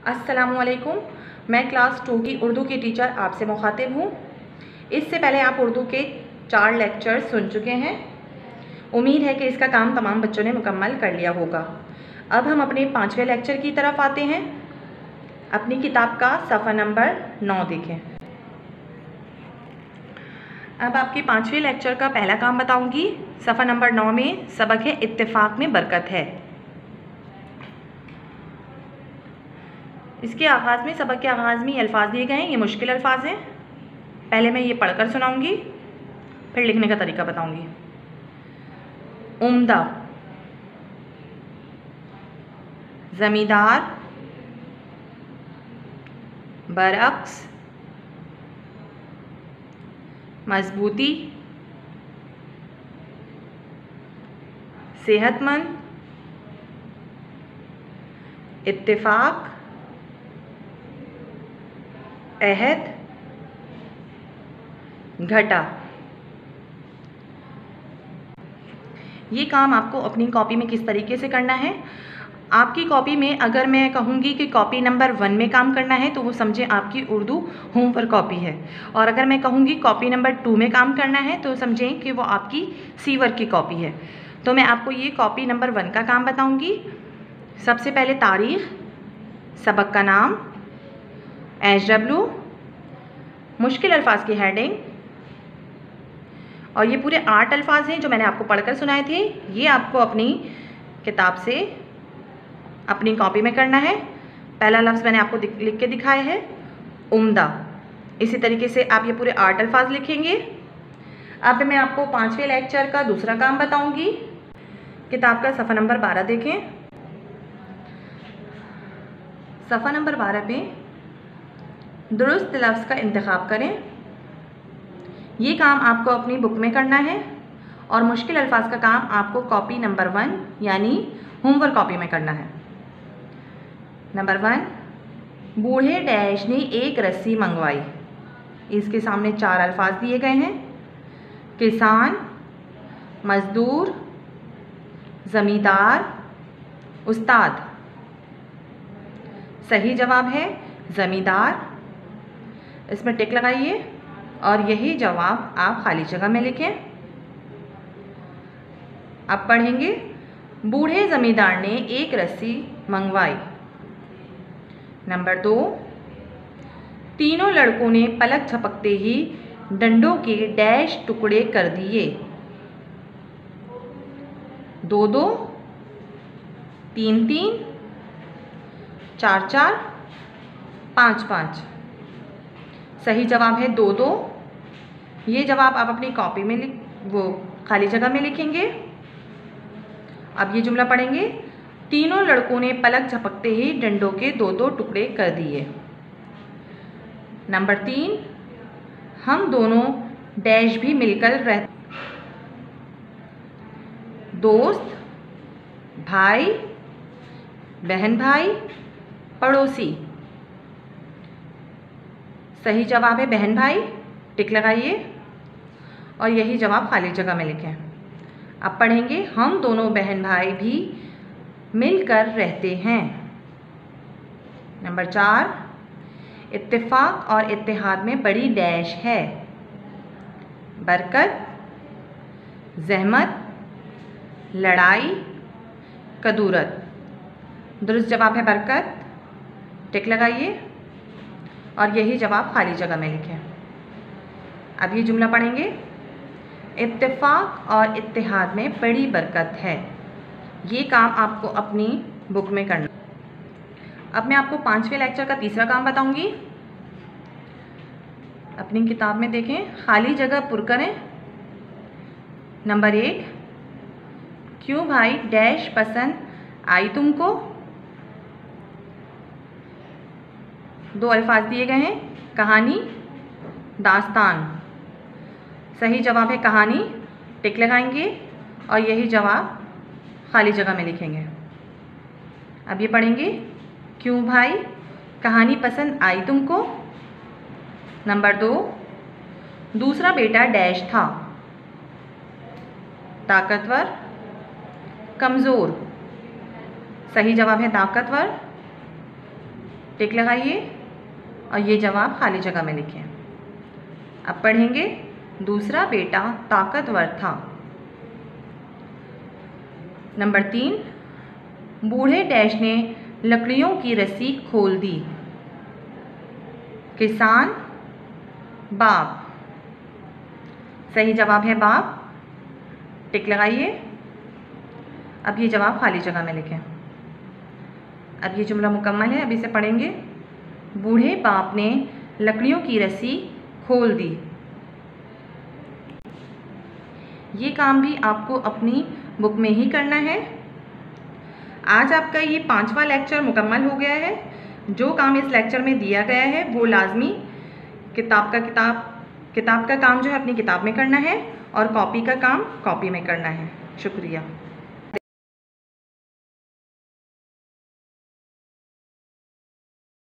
अस्सलामुअलैकुम। मैं क्लास 2 की उर्दू की टीचर आपसे मुखातिब हूँ। इससे पहले आप उर्दू के 4 लेक्चर्स सुन चुके हैं। उम्मीद है कि इसका काम तमाम बच्चों ने मुकम्मल कर लिया होगा। अब हम अपने 5वें लेक्चर की तरफ आते हैं। अपनी किताब का सफ़ा नंबर 9 देखें। अब आपके 5वें लेक्चर का पहला काम बताऊंगी। सफ़ा नंबर 9 में सबक है इत्तेफाक में बरकत है। इसके आगाज़ में, सबक के आगाज़ में ये अल्फाज दिए गए हैं। ये मुश्किल अल्फाज हैं। पहले मैं ये पढ़कर सुनाऊंगी, फिर लिखने का तरीका बताऊंगी। उम्दा, ज़मींदार, बरअक्स, मजबूती, सेहतमंद, इत्तेफाक, अहद, घटा। ये काम आपको अपनी कॉपी में किस तरीके से करना है। आपकी कॉपी में अगर मैं कहूँगी कि कॉपी नंबर 1 में काम करना है तो वो समझे आपकी उर्दू होमवर्क कॉपी है, और अगर मैं कहूँगी कॉपी नंबर 2 में काम करना है तो समझें कि वो आपकी सी वर्क की कॉपी है। तो मैं आपको ये कॉपी नंबर 1 का काम बताऊँगी। सबसे पहले तारीख़, सबक का नाम, HW, मुश्किल अल्फाज की हेडिंग, और ये पूरे 8 अल्फाज हैं जो मैंने आपको पढ़कर सुनाए थे। ये आपको अपनी किताब से अपनी कॉपी में करना है। पहला लफ्ज़ मैंने आपको लिख के दिखाया है, उम्दा। इसी तरीके से आप ये पूरे 8 अल्फाज लिखेंगे। अब मैं आपको 5वें लेक्चर का दूसरा काम बताऊंगी। किताब का सफ़ा नंबर 12 देखें। सफ़ा नंबर 12 पे दुरुस्त लफ्ज़ का इंतखाब करें। ये काम आपको अपनी बुक में करना है, और मुश्किल अल्फाज का काम आपको कॉपी नंबर 1 यानी होमवर्क कॉपी में करना है। नंबर 1, बूढ़े डैश ने एक रस्सी मंगवाई। इसके सामने 4 अल्फाज दिए गए हैं, किसान, मज़दूर, ज़मींदार, उस्ताद। सही जवाब है ज़मींदार। इसमें टिक लगाइए और यही जवाब आप खाली जगह में लिखें। अब पढ़ेंगे, बूढ़े ज़मींदार ने एक रस्सी मंगवाई। नंबर 2, तीनों लड़कों ने पलक झपकते ही डंडों के डैश टुकड़े कर दिए। 2-2, 3-3, 4-4, 5-5। सही जवाब है 2-2। ये जवाब आप अपनी कॉपी में वो खाली जगह में लिखेंगे। अब ये जुमला पढ़ेंगे, तीनों लड़कों ने पलक झपकते ही डंडों के 2-2 टुकड़े कर दिए। नंबर 3, हम दोनों डैश भी मिलकर रहते। दोस्त, भाई, बहन भाई, पड़ोसी। सही जवाब है बहन भाई। टिक लगाइए और यही जवाब खाली जगह में लिखें। अब पढ़ेंगे, हम दोनों बहन भाई भी मिलकर रहते हैं। नंबर 4, इत्तेफाक और इत्तेहाद में बड़ी डैश है। बरकत, ज़हमत, लड़ाई, कदूरत। दुरुस्त जवाब है बरकत। टिक लगाइए और यही जवाब खाली जगह में लिखें। अब ये जुमला पढ़ेंगे, इत्तेफाक और इत्तेहाद में बड़ी बरकत है। ये काम आपको अपनी बुक में करना। अब मैं आपको 5वें लेक्चर का तीसरा काम बताऊंगी। अपनी किताब में देखें, खाली जगह पुर करें। नंबर 1, क्यों भाई डैश पसंद आई तुमको। 2 अल्फाज दिए गए हैं, कहानी, दास्तान। सही जवाब है कहानी। टिक लगाएंगे और यही जवाब खाली जगह में लिखेंगे। अब ये पढ़ेंगे, क्यों भाई कहानी पसंद आई तुमको। नंबर 2, दूसरा बेटा डैश था। ताकतवर, कमज़ोर। सही जवाब है ताकतवर। टिक लगाइए और ये जवाब खाली जगह में लिखें। अब पढ़ेंगे दूसरा बेटा ताकतवर था। नंबर 3, बूढ़े डैश ने लकड़ियों की रस्सी खोल दी। किसान, बाप। सही जवाब है बाप, टिक लगाइए। अब ये जवाब खाली जगह में लिखें। अब ये जुमला मुकम्मल है, अब इसे पढ़ेंगे। बूढ़े बाप ने लकड़ियों की रस्सी खोल दी। ये काम भी आपको अपनी बुक में ही करना है। आज आपका ये 5वां लेक्चर मुकम्मल हो गया है। जो काम इस लेक्चर में दिया गया है वो लाजमी किताब का काम जो है अपनी किताब में करना है और कॉपी का काम कॉपी में करना है। शुक्रिया।